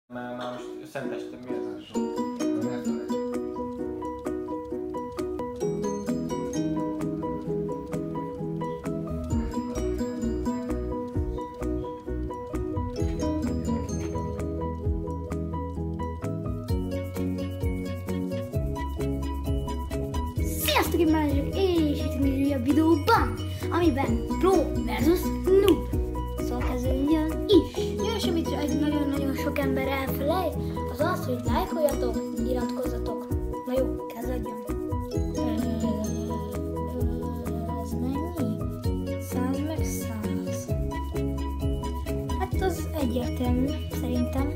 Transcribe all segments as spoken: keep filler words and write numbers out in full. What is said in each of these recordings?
Már, már most szentestem, mi az első? Sziasztok, én Mázsok, és itt egy újabb videóban, amiben Pro versus Noob. Szóval kezdődjön is. Jó, és amit egy nagyon-nagyon sok ember elfelejt, az az, hogy lájkoljatok, iratkozzatok. Na jó, kezdődjön. Ez mennyi? száz meg száz. Hát az egyértelmű, szerintem.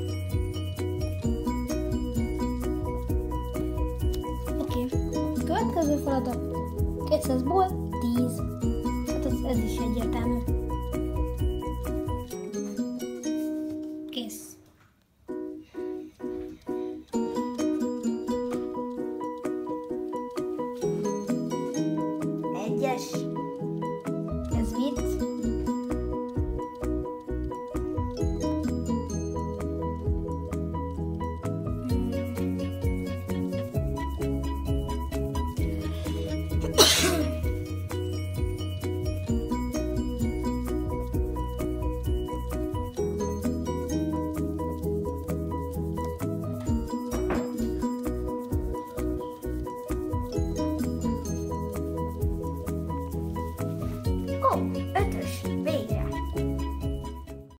Következő feladat kétszázból tíz. Hát ez, ez is egyértelmű. Kész. Egyes. Ez vicc.